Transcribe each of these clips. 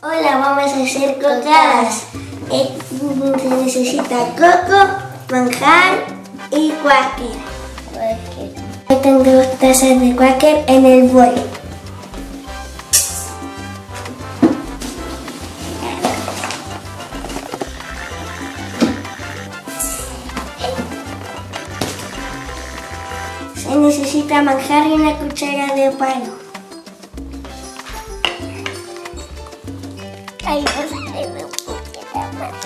Hola, vamos a hacer cocadas. Se necesita coco, manjar y Quaker. Hoy tengo 2 tazas de Quaker en el bol. Se necesita manjar y una cuchara de palo. Ay, no se me puse la mano.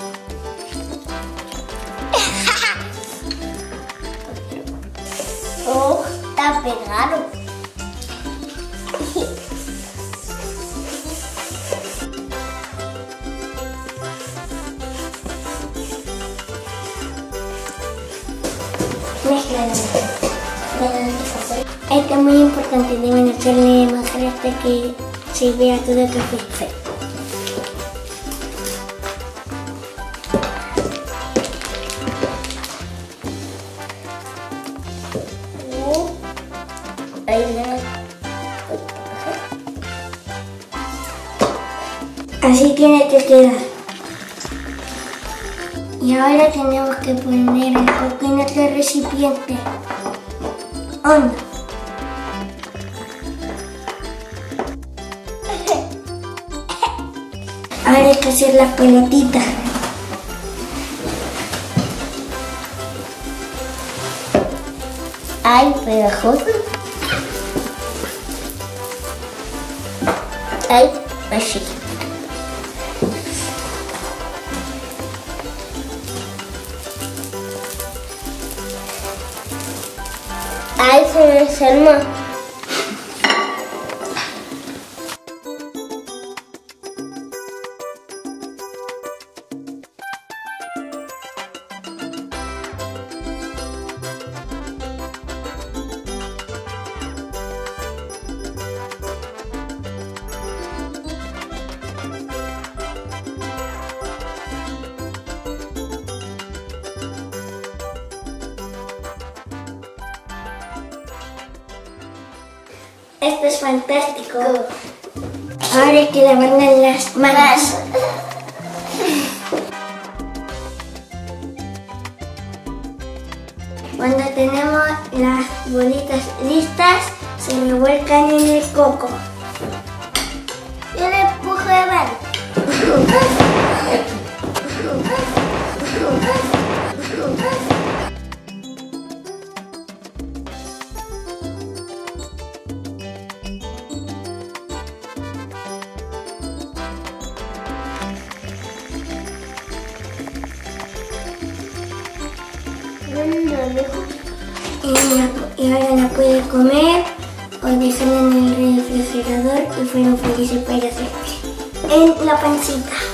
Oh, está pegado. Mezcla. Esto es muy importante, deben hacerle manjar hasta que se vea todo el café. Así tiene que quedar. Y ahora tenemos que poner el coco en otro recipiente hondo. Ahora hay que hacer las pelotitas. Ay, pegajoso. Ay, así. Ay, se me desarmó. Esto es fantástico. Ahora hay que lavarle las manos. Cuando tenemos las bolitas listas, se revuelcan en el coco. Yo le empujo de mano. Y ahora la puede comer o dejarla en el refrigerador y fueron felices para siempre. En la pancita.